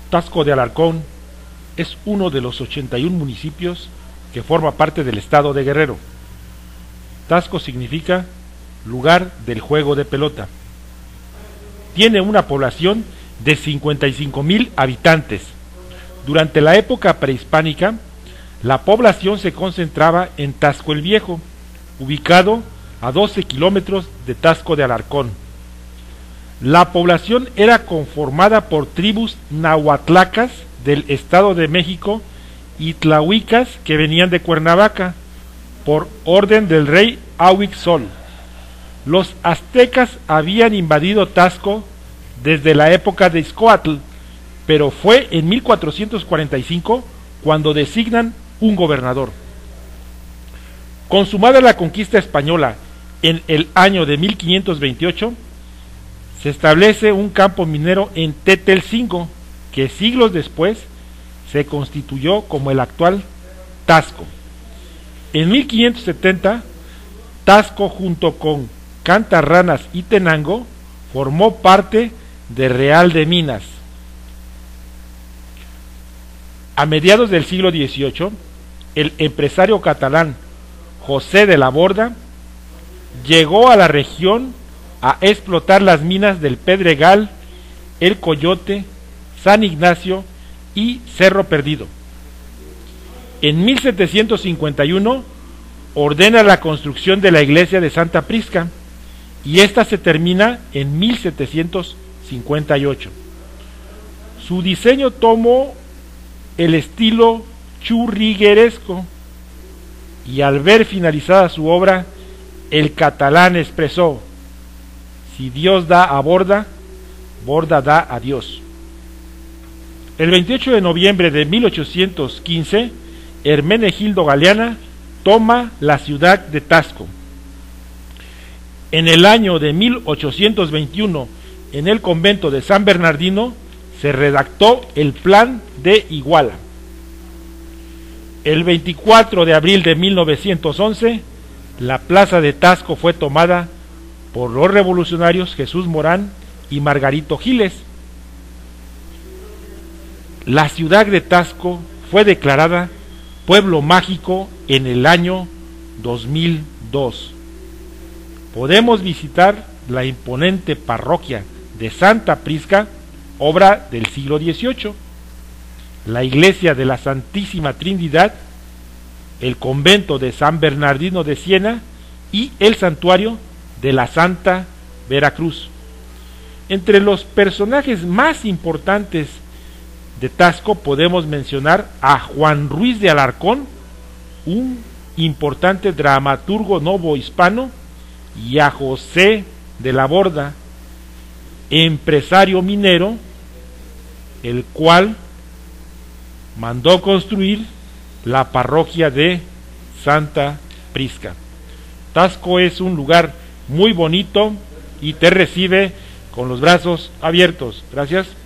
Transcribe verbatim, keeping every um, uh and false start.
Taxco de Alarcón es uno de los ochenta y un municipios que forma parte del estado de Guerrero. Taxco significa lugar del juego de pelota. Tiene una población de cincuenta y cinco mil habitantes. Durante la época prehispánica, la población se concentraba en Taxco el Viejo, ubicado a doce kilómetros de Taxco de Alarcón. La población era conformada por tribus nahuatlacas del Estado de México y tlahuicas que venían de Cuernavaca, por orden del rey Ahuiczol. Los aztecas habían invadido Taxco desde la época de Izcoatl, pero fue en mil cuatrocientos cuarenta y cinco cuando designan un gobernador. Consumada la conquista española en el año de mil quinientos veintiocho, se establece un campo minero en Tetelcingo, que siglos después se constituyó como el actual Taxco. En mil quinientos setenta, Taxco junto con Cantarranas y Tenango formó parte de Real de Minas. A mediados del siglo dieciocho, el empresario catalán José de la Borda llegó a la región a explotar las minas del Pedregal, El Coyote, San Ignacio y Cerro Perdido. En mil setecientos cincuenta y uno ordena la construcción de la iglesia de Santa Prisca y esta se termina en mil setecientos cincuenta y ocho. Su diseño tomó el estilo churrigueresco y al ver finalizada su obra, el catalán expresó: si Dios da a Borda, Borda da a Dios. El veintiocho de noviembre de mil ochocientos quince, Hermenegildo Galeana toma la ciudad de Taxco. En el año de mil ochocientos veintiuno, en el convento de San Bernardino, se redactó el Plan de Iguala. El veinticuatro de abril de mil novecientos once, la plaza de Taxco fue tomada por los revolucionarios Jesús Morán y Margarito Giles. La ciudad de Taxco fue declarada pueblo mágico en el año dos mil dos. Podemos visitar la imponente parroquia de Santa Prisca, obra del siglo dieciocho, la iglesia de la Santísima Trinidad, el convento de San Bernardino de Siena y el santuario de la Santa Veracruz. Entre los personajes más importantes de Taxco podemos mencionar a Juan Ruiz de Alarcón, un importante dramaturgo novohispano, y a José de la Borda, empresario minero, el cual mandó construir la parroquia de Santa Prisca. Taxco es un lugar muy bonito y te recibe con los brazos abiertos. Gracias.